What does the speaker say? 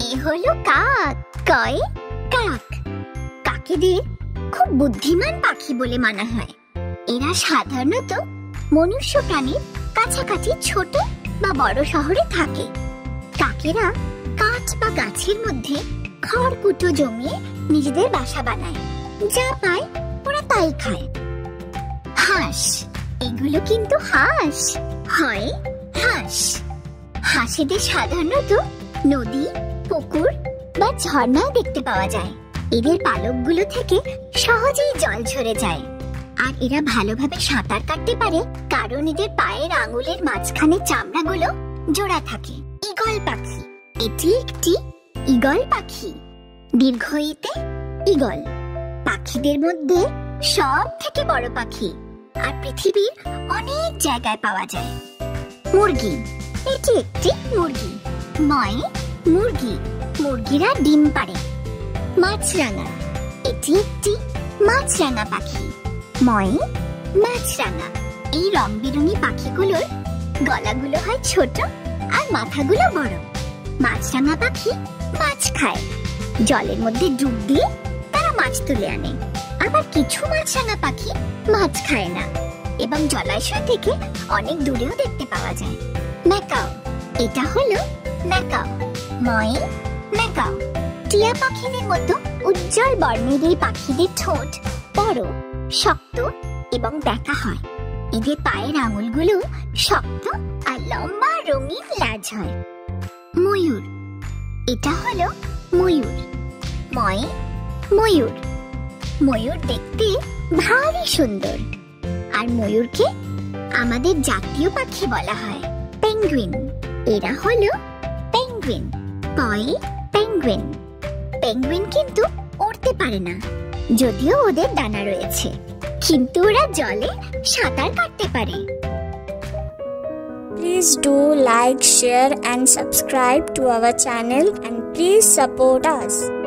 হলো কাক। কয় কাক। কাকেদের খুব বুদ্ধিমান পাখি বলে মানা হয়। এরা সাধারণত মনুষ্য প্রাণীর কাছাকাছি ছোট বা বড় শহরে থাকে। কাকেরা কাঠ বা গাছের মধ্যে খড়কুটো জমিয়ে নিজেদের বাসা বানায়। যা পায় ওরা তাই খায়। হাঁস, এগুলো কিন্তু হাঁস হয়। হাঁস, হাঁসেদের সাধারণত নদী, পুকুর বা ঝর্ণায় দেখতে পাওয়া যায়। এদের পালকগুলো থেকে সহজেই জল ঝরে যায়। আর এরা ভালোভাবে সাঁতার কাটতে পারে কারণ এদের পায়ের আঙুলের মাঝখানে চামড়াগুলো জোড়া থাকে। ঈগল পাখি, এটি একটি ঈগল পাখি। দীর্ঘ ইতে ঈগল। পাখিদের মধ্যে সব থেকে বড় পাখি আর পৃথিবীর অনেক জায়গায় পাওয়া যায়। মুরগি, এটি একটি মুরগি। ময় মুরগি, মুরগিরা ডিম পাড়ে। মাছরাঙা, এটি একটি মাছরাঙা পাখি। ময় মাছরাঙা। এই রং বেরঙি পাখিগুলোর গলাগুলো হয় ছোট আর মাথাগুলো বড়। মাছরাঙা পাখি মাছ খায়। জলের মধ্যে ডুব দিয়ে তারা মাছ তুলে আনে। আবার কিছু মাছরাঙা পাখি মাছ খায় না এবং জলাশয় থেকে অনেক দূরেও দেখতে পাওয়া যায়। ম্যাকাও, এটা হলো ম্যাকাও। ময় ম্যাকাও। টিয়া পাখিদের মতো উজ্জ্বল বর্ণের এই পাখিদের ঠোঁট বড়, শক্ত এবং বেঁকা হয়। এদের পায়ের আঙুলগুলো শক্ত আর লম্বা রঙিন ল্যাজ হয়। ময়ূর, এটা হলো ময়ূর। ময় ময়ূর। ময়ূর দেখতে ভারী সুন্দর আর ময়ূরকে আমাদের জাতীয় পাখি বলা হয়। পেঙ্গুইন, এরা হলো পেঙ্গুইন। পয় পেঙ্গুইন। পেঙ্গুইন কিন্তু উড়তে পারে না, যদিও ওদের ডানা রয়েছে, কিন্তু ওরা জলে সাঁতার কাটতে পারে। Please do like, share and subscribe to our channel and please support us.